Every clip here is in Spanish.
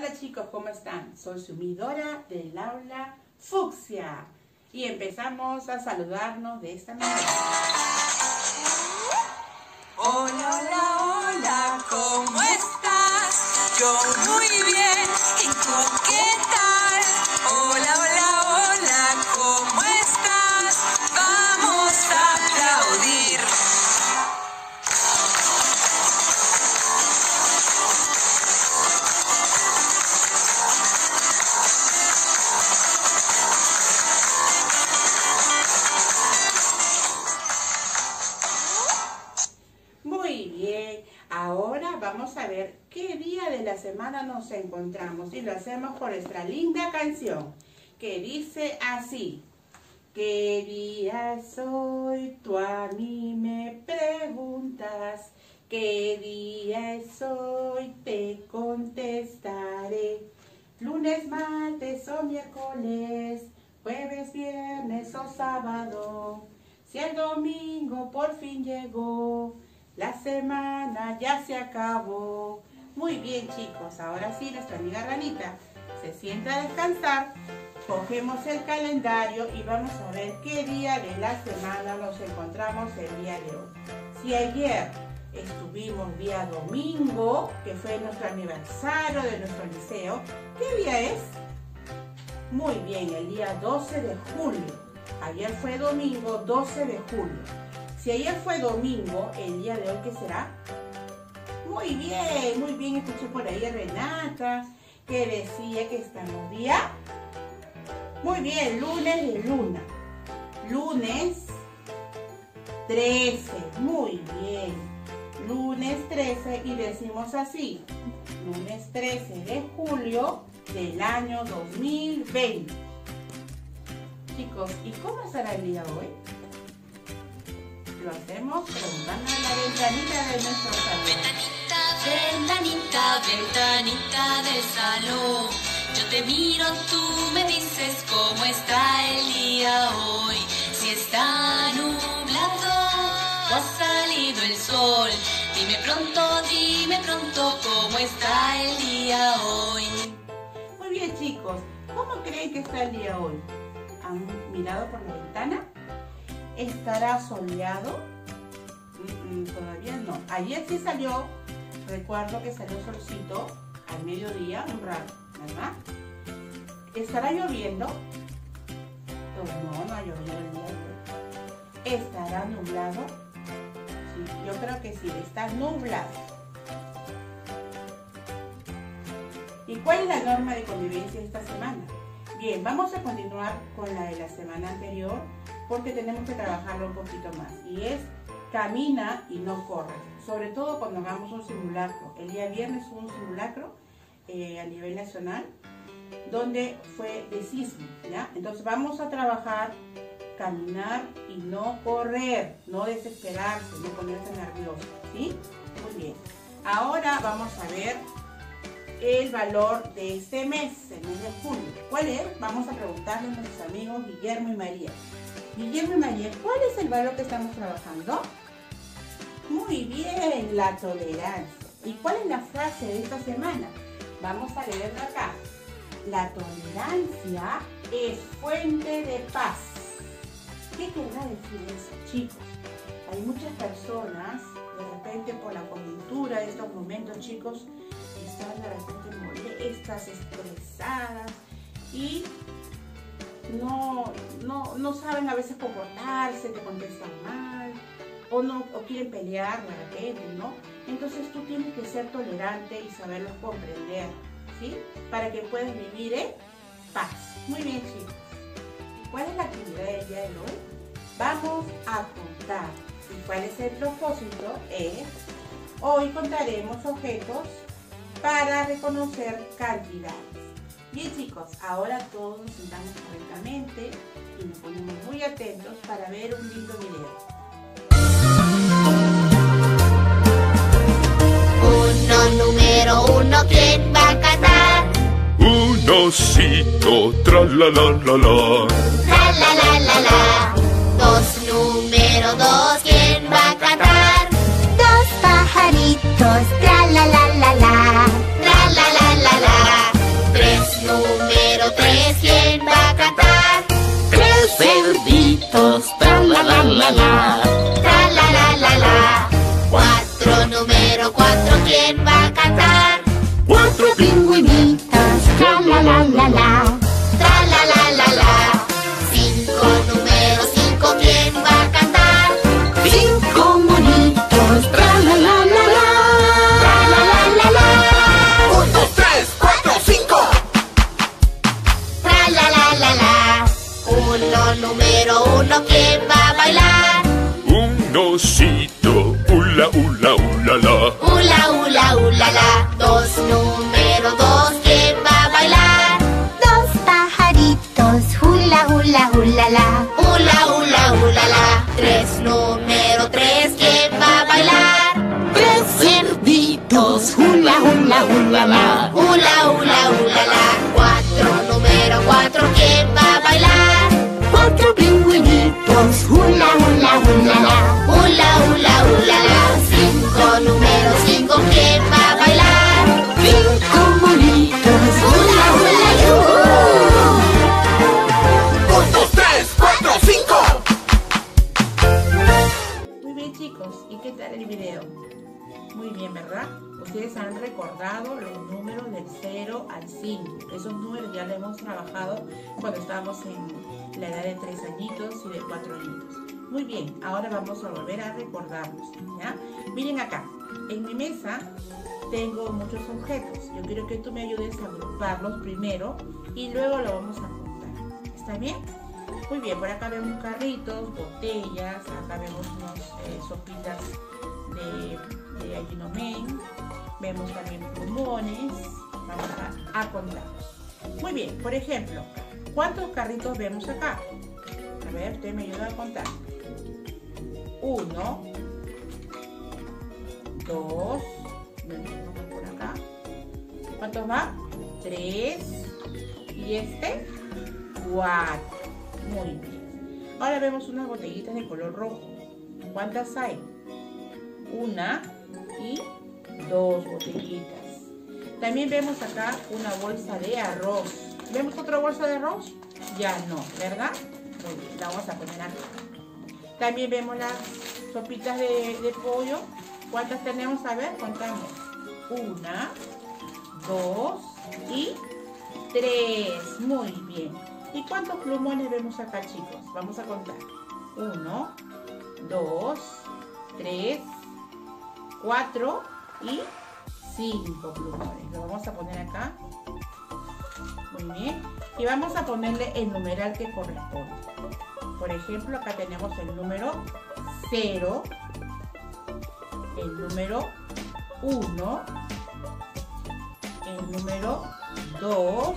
Hola chicos, ¿cómo están? Soy su Dora del aula Fucsia y empezamos a saludarnos de esta manera. Hola, hola, hola, ¿cómo estás? Yo muy bien, ¿y tú qué tal? Hola, hola, hola, ¿cómo estás? Vamos a aplaudir. Muy bien, ahora vamos a ver qué día de la semana nos encontramos y lo hacemos por nuestra linda canción que dice así. ¿Qué día es hoy? Tú a mí me preguntas. ¿Qué día es hoy? Te contestaré. Lunes, martes o miércoles, jueves, viernes o sábado. Si el domingo por fin llegó, la semana ya se acabó. Muy bien chicos, ahora sí nuestra amiga Ranita se sienta a descansar. Cogemos el calendario y vamos a ver qué día de la semana nos encontramos el día de hoy. Si ayer estuvimos día domingo, que fue nuestro aniversario de nuestro liceo, ¿qué día es? Muy bien, el día 12 de julio. Ayer fue domingo 12 de julio. Si ayer fue domingo, el día de hoy, ¿qué será? Muy bien, escuché por ahí a Renata que decía que estamos día. Muy bien, lunes de luna. Lunes 13, muy bien. Lunes 13 y decimos así. Lunes 13 de julio del año 2020. Chicos, ¿y cómo estará el día hoy? Lo hacemos preguntando a la ventanita de nuestro salón. Ventanita, ventanita del salón. Yo te miro, tú me dices cómo está el día hoy. Si está nublado o ha salido el sol. Dime pronto cómo está el día hoy. Muy bien chicos, ¿cómo creen que está el día hoy? ¿Han mirado por la ventana? ¿Estará soleado? Todavía no. Ayer sí salió, recuerdo que salió solcito al mediodía, un rato, ¿verdad? ¿Estará lloviendo? No ha llovido el día de hoy. ¿Estará nublado? Sí, yo creo que sí, está nublado. ¿Y cuál es la norma de convivencia esta semana? Bien, vamos a continuar con la de la semana anterior porque tenemos que trabajarlo un poquito más. Y es camina y no corre. Sobre todo cuando hagamos un simulacro. El día viernes hubo un simulacro a nivel nacional donde fue de sismo, ¿ya? Entonces vamos a trabajar caminar y no correr, no desesperarse, no ponerse nervioso, ¿sí? Muy bien. Ahora vamos a ver el valor de este mes, el mes de julio. ¿Cuál es? Vamos a preguntarle a nuestros amigos Guillermo y María. Guillermo y María, ¿cuál es el valor que estamos trabajando? Muy bien, la tolerancia. ¿Y cuál es la frase de esta semana? Vamos a leerla acá. La tolerancia es fuente de paz. ¿Qué querrá decir eso, chicos? Hay muchas personas, de repente por la coyuntura de estos momentos, chicos, están de repente molestas, estresadas y no saben a veces comportarse, te contestan mal o quieren pelear de repente, ¿no? Entonces tú tienes que ser tolerante y saberlos comprender, ¿sí? Para que puedas vivir en paz. Muy bien, chicos. ¿Cuál es la actividad del día de hoy? Vamos a contar. ¿Y cuál es el propósito? Hoy contaremos objetos para reconocer cantidades. Bien chicos, ahora todos nos sentamos correctamente y nos ponemos muy atentos para ver un lindo video. 1, número 1, ¿quién va a cantar? Un osito, tra la la la la. La la la la la. 2, número 2, ¿quién va a cantar? 2 pajaritos, tra la la la la. Tra la la la la. pingüinitos, tra la la la la. Tra la la la la. 5 números, 5, ¿quién va a cantar? 5 monitos, tra la la la la. Tra la la la la. 1, 2, 3, 4, 5. Tra la la la la. 1 número 1, ¿quién va a bailar? Un osito, ula, ula, ula, la. Ula, ula, ula, la. 2 número 2, ¿quién va a bailar? 2 pajaritos, hula, hula, hula, la. Hula, hula, hula, la. 3 número 3, ¿quién va a bailar? 3 cerditos, hula, hula, hula, la. Hula, hula, hula, la. 4 número 4, ¿quién va a bailar? 4 pingüinitos, hula, hula, hula, la. Hula, hula, hula, la. 5 número 5, ¿quién va a bailar? 5 monitos, hula, hula, yuhu. 1, 2, 3, 4, 5. Muy bien, chicos, ¿y qué tal el video? Muy bien, ¿verdad? Ustedes han recordado los números del 0 al 5. Esos números ya los hemos trabajado cuando estábamos en la edad de 3 añitos y de 4 añitos. Muy bien, ahora vamos a volver a recordarlos, ¿ya? Miren acá, en mi mesa tengo muchos objetos. Yo quiero que tú me ayudes a agruparlos primero y luego lo vamos a contar. ¿Está bien? Muy bien, por acá vemos carritos, botellas, acá vemos unos sopitas de Ayinomen, vemos también plumones. Vamos a contarlos. Muy bien, por ejemplo, ¿cuántos carritos vemos acá? A ver, usted me ayuda a contar. 1, 2, por acá. ¿Cuántos va? 3 y este 4. Muy bien. Ahora vemos unas botellitas de color rojo. ¿Cuántas hay? 1 y 2 botellitas. También vemos acá una bolsa de arroz. ¿Vemos otra bolsa de arroz? Ya no, ¿verdad? Muy bien, la vamos a poner acá. También vemos las sopitas de pollo. ¿Cuántas tenemos? A ver, contamos. 1, 2 y 3. Muy bien. ¿Y cuántos plumones vemos acá, chicos? Vamos a contar. 1, 2, 3, 4 y 5 plumones. Lo vamos a poner acá. Muy bien. Y vamos a ponerle el numeral que corresponde. Por ejemplo, acá tenemos el número 0, el número 1, el número 2,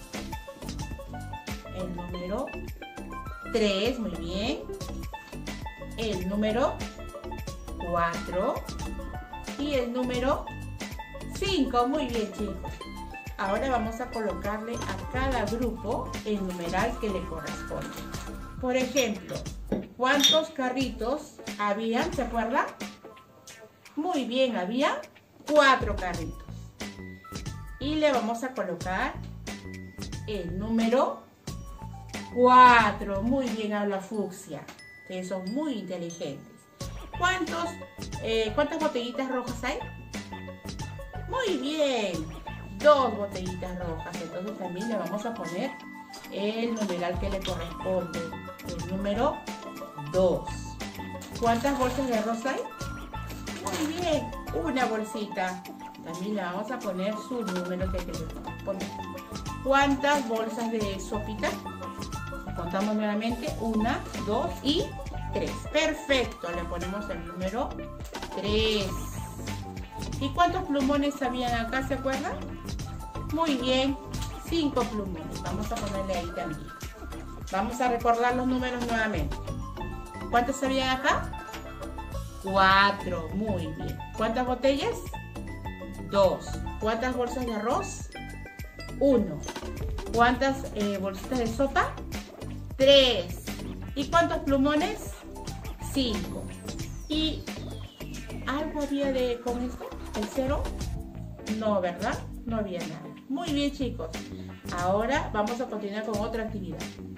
el número 3, muy bien, el número 4 y el número 5, muy bien, chicos. Ahora vamos a colocarle a cada grupo el numeral que le corresponde. Por ejemplo, ¿cuántos carritos habían? ¿Se acuerdan? Muy bien, había 4 carritos. Y le vamos a colocar el número 4. Muy bien, habla fucsia. Ustedes son muy inteligentes. ¿Cuántas botellitas rojas hay? Muy bien, 2 botellitas rojas. Entonces también le vamos a poner el numeral que le corresponde, el número 2. ¿Cuántas bolsas de arroz hay? Muy bien, una bolsita. También le vamos a poner su número que le corresponde. ¿Cuántas bolsas de sopita? Contamos nuevamente. 1, 2 y 3. Perfecto, le ponemos el número 3. ¿Y cuántos plumones habían acá? ¿Se acuerdan? Muy bien, 5 plumones. Vamos a ponerle ahí también. Vamos a recordar los números nuevamente. ¿Cuántos habían acá? 4. Muy bien. ¿Cuántas botellas? 2. ¿Cuántas bolsas de arroz? 1. ¿Cuántas bolsitas de sopa? 3. ¿Y cuántos plumones? 5. ¿Y algo había con esto? ¿El 0? No, ¿verdad? No había nada. Muy bien, chicos. Ahora vamos a continuar con otra actividad.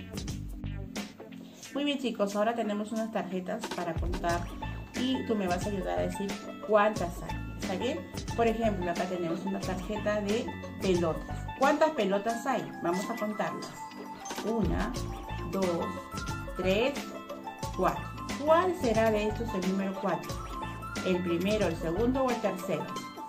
Muy bien, chicos. Ahora tenemos unas tarjetas para contar y tú me vas a ayudar a decir cuántas hay. ¿Está bien? Por ejemplo, acá tenemos una tarjeta de pelotas. ¿Cuántas pelotas hay? Vamos a contarlas. 1, 2, 3, 4. ¿Cuál será de estos el número 4? ¿El primero, el segundo o el tercero?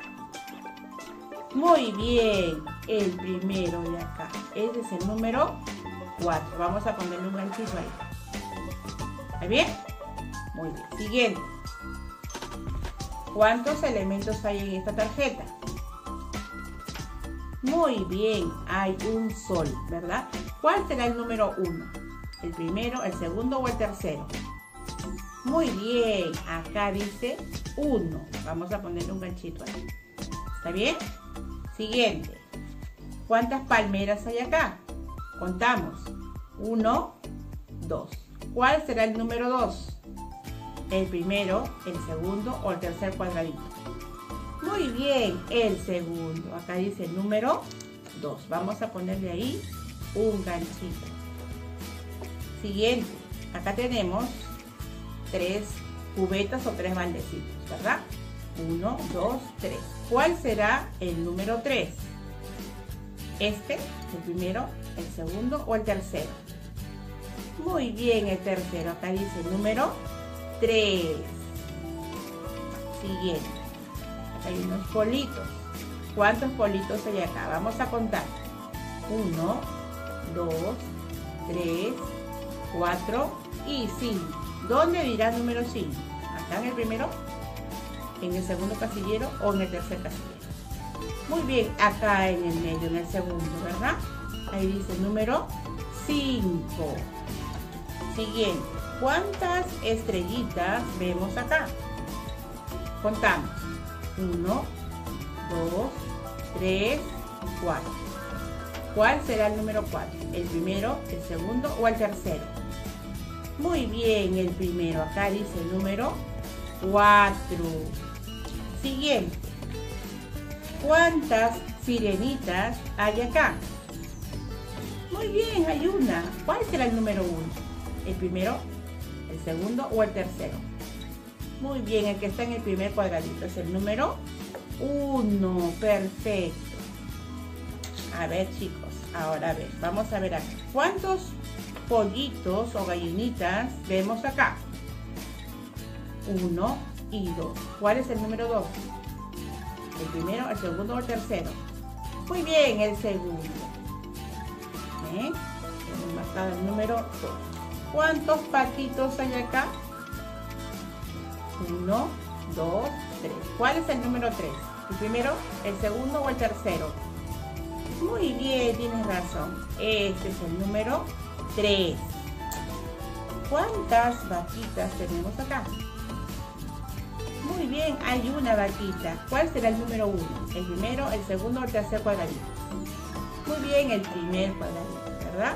Muy bien, el primero de acá. Ese es el número 4. Vamos a ponerle un ganchito ahí. ¿Está bien? Muy bien. Siguiente. ¿Cuántos elementos hay en esta tarjeta? Muy bien, hay un sol, ¿verdad? ¿Cuál será el número 1? ¿El primero, el segundo o el tercero? Muy bien, acá dice 1. Vamos a ponerle un ganchito ahí. ¿Está bien? Siguiente. ¿Cuántas palmeras hay acá? Contamos. 1, 2. ¿Cuál será el número 2? ¿El primero, el segundo o el tercer cuadradito? Muy bien, el segundo. Acá dice el número 2. Vamos a ponerle ahí un ganchito. Siguiente. Acá tenemos 3 cubetas o 3 baldecitos, ¿verdad? 1, 2, 3. ¿Cuál será el número 3? ¿Este, el primero, el segundo o el tercero? Muy bien, el tercero. Acá dice el número 3. Siguiente. Acá hay unos politos. ¿Cuántos politos hay acá? Vamos a contar. 1, 2, 3, 4 y 5. ¿Dónde dirá el número 5? ¿Acá en el primero, en el segundo casillero o en el tercer casillero? Muy bien, acá en el medio, en el segundo, ¿verdad? Ahí dice el número 5. Siguiente. ¿Cuántas estrellitas vemos acá? Contamos. 1, 2, 3, 4. ¿Cuál será el número 4? ¿El primero, el segundo o el tercero? Muy bien, el primero. Acá dice el número 4. Siguiente. ¿Cuántas sirenitas hay acá? Muy bien, hay una. ¿Cuál será el número 1? ¿El primero, el segundo o el tercero? Muy bien, el que está en el primer cuadradito es el número 1. Perfecto. A ver, chicos, ahora a ver, vamos a ver acá. ¿Cuántos pollitos o gallinitas vemos acá? 1 y 2. ¿Cuál es el número 2? ¿El primero, el segundo o el tercero? Muy bien, el segundo. Hemos marcado el número 2. ¿Cuántos patitos hay acá? 1, 2, 3. ¿Cuál es el número 3? ¿El primero, el segundo o el tercero? Muy bien, tienes razón. Este es el número 3. ¿Cuántas vaquitas tenemos acá? Muy bien, hay una vaquita. ¿Cuál será el número 1? ¿El primero, el segundo o el tercer cuadradito? Muy bien, el primer cuadradito, ¿verdad?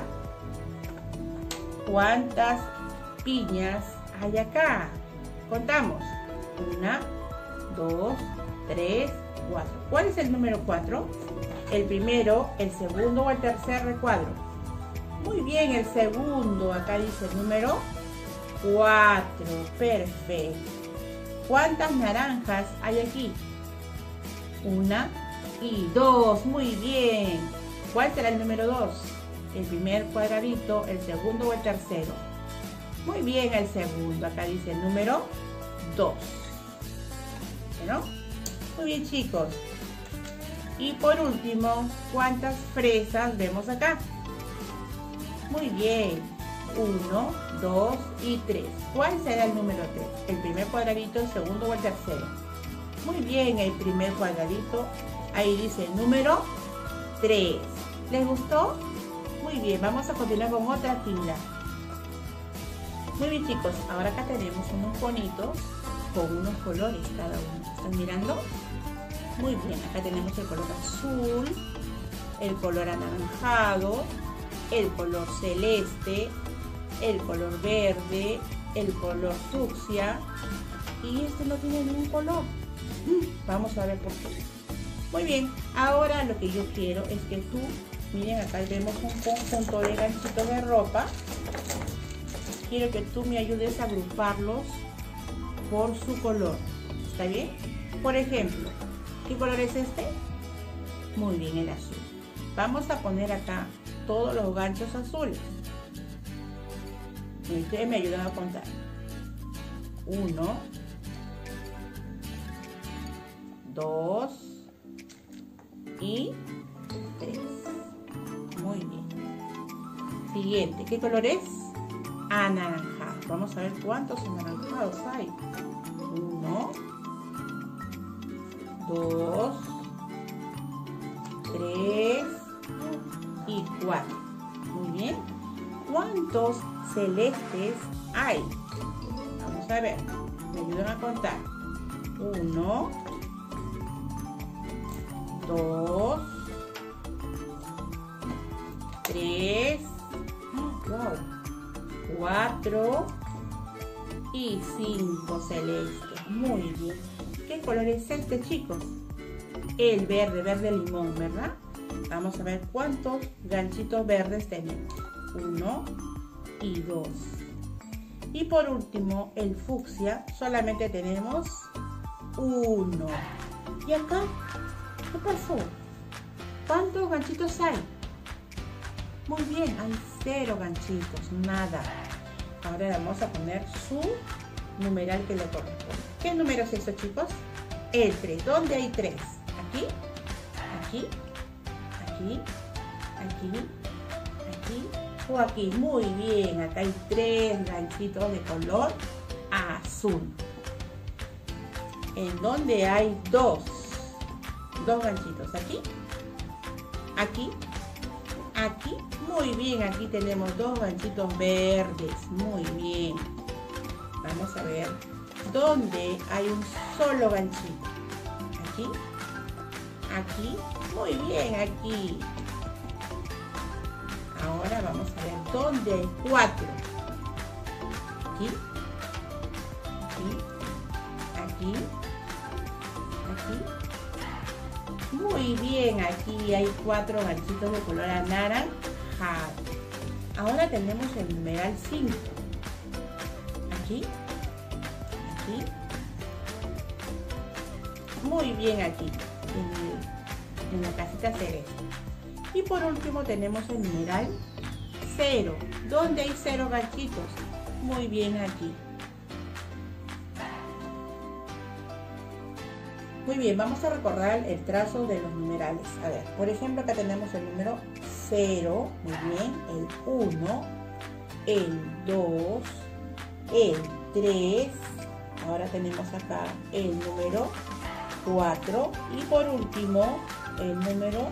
¿Cuántas piñas hay acá? Contamos. 1, 2, 3, 4. ¿Cuál es el número 4? ¿El primero, el segundo o el tercer recuadro? Muy bien, el segundo. Acá dice el número 4. Perfecto. ¿Cuántas naranjas hay aquí? 1 y 2. Muy bien. ¿Cuál será el número 2? ¿El primer cuadradito, el segundo o el tercero? Muy bien, el segundo. Acá dice el número 2. ¿No? Muy bien, chicos. Y por último, ¿cuántas fresas vemos acá? Muy bien. 1, 2 y 3. ¿Cuál será el número 3? ¿El primer cuadradito, el segundo o el tercero? Muy bien, el primer cuadradito. Ahí dice el número 3. ¿Les gustó? Muy bien, vamos a continuar con otra actividad. Muy bien, chicos, ahora acá tenemos unos bonitos con unos colores cada uno. ¿Están mirando? Muy bien, acá tenemos el color azul, el color anaranjado, el color celeste, el color verde, el color fucsia y este no tiene ningún color. Vamos a ver por qué. Muy bien, ahora lo que yo quiero es que tú, miren, acá vemos un conjunto de ganchitos de ropa. Quiero que tú me ayudes a agruparlos por su color. ¿Está bien? Por ejemplo, ¿Qué color es este? Muy bien, el azul. Vamos a poner acá todos los ganchos azules. Y ustedes me ayudan a contar. 1, 2 y 3. Muy bien. Siguiente, ¿qué color es? Anaranjado. Vamos a ver cuántos anaranjados hay. 1, 2, 3 y 4. Muy bien. ¿Cuántos celestes hay? Vamos a ver. Me ayudan a contar. 1, 2, 3, wow, 4 y 5 celestes. Muy bien. ¿Qué color es este, chicos? El verde, verde limón, ¿verdad? Vamos a ver cuántos ganchitos verdes tenemos. 1 y 2. Y por último, el fucsia, solamente tenemos 1. ¿Y acá? ¿Qué pasó? ¿Cuántos ganchitos hay? Muy bien, hay 0 ganchitos, nada. Ahora le vamos a poner su numeral que le corresponde. ¿Qué número es eso, chicos? El 3. ¿Dónde hay 3? ¿Aquí? ¿Aquí? ¿Aquí? ¿Aquí? ¿Aquí? ¿O aquí? Muy bien, acá hay 3 ganchitos de color azul. ¿En dónde hay 2? 2 ganchitos. ¿Aquí? ¿Aquí? ¿Aquí? Muy bien, aquí tenemos 2 ganchitos verdes. Muy bien. Vamos a ver dónde hay un solo ganchito. ¿Aquí? ¿Aquí? Muy bien, aquí. Ahora vamos a ver dónde hay 4. Aquí. Aquí. Aquí. Aquí. Muy bien, aquí hay 4 ganchitos de color anaranjado. Ahora tenemos el numeral 5. Aquí. Aquí. Muy bien, aquí. En la casita celeste. Y por último tenemos el numeral 0. ¿Dónde hay 0 ganchitos? Muy bien, aquí. Muy bien, vamos a recordar el trazo de los numerales. A ver, por ejemplo, acá tenemos el número 0, muy bien, el 1, el 2, el 3. Ahora tenemos acá el número 4 y por último el número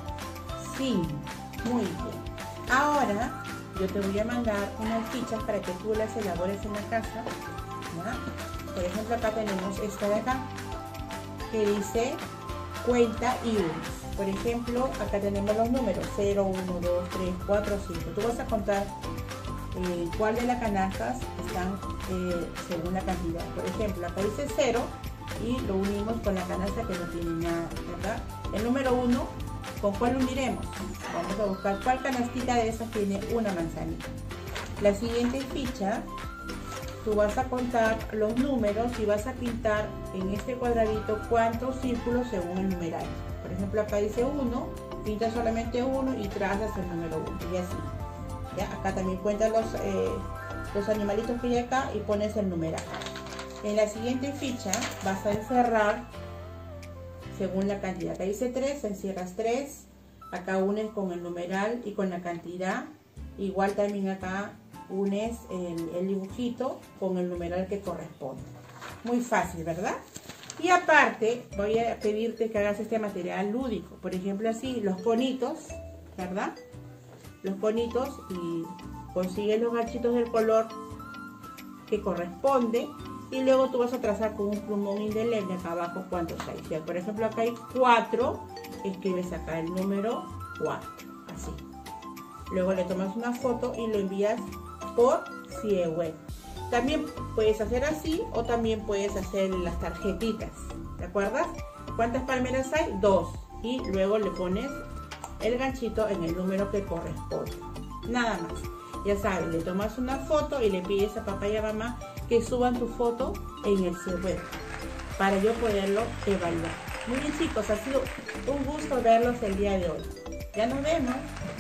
5. Muy bien. Ahora yo te voy a mandar unas fichas para que tú las elabores en la casa, ¿ya? Por ejemplo, acá tenemos esta de acá que dice cuenta y unos. Por ejemplo, acá tenemos los números 0, 1, 2, 3, 4, 5. Tú vas a contar cuál de las canastas están según la cantidad. Por ejemplo, acá dice 0 y lo unimos con la canasta que no tiene nada, ¿verdad? El número 1, ¿con cuál lo uniremos? Vamos a buscar cuál canastita de esas tiene una manzanita. La siguiente ficha, tú vas a contar los números y vas a pintar en este cuadradito cuántos círculos según el numeral. Por ejemplo, acá dice 1, pinta solamente 1 y trazas el número 1 y así. ¿Ya? Acá también cuentas los animalitos que hay acá y pones el numeral. En la siguiente ficha vas a encerrar según la cantidad. Acá dice 3, encierras 3. Acá unes con el numeral y con la cantidad. Igual también acá unes el dibujito con el numeral que corresponde. Muy fácil, ¿verdad? Y aparte voy a pedirte que hagas este material lúdico. Por ejemplo, así los conitos, ¿verdad? Los conitos y consigues los ganchitos del color que corresponde. Y luego tú vas a trazar con un plumón indeleble acá abajo cuántos hay. Si por ejemplo acá hay 4, escribes acá el número 4, así. Luego le tomas una foto y lo envías por CIEWeb. También puedes hacer así o también puedes hacer las tarjetitas. ¿Te acuerdas? ¿Cuántas palmeras hay? 2. Y luego le pones el ganchito en el número que corresponde. Nada más. Ya sabes, le tomas una foto y le pides a papá y a mamá que suban tu foto en el CIEWeb para yo poderlo evaluar. Muy bien chicos, ha sido un gusto verlos el día de hoy. Ya nos vemos.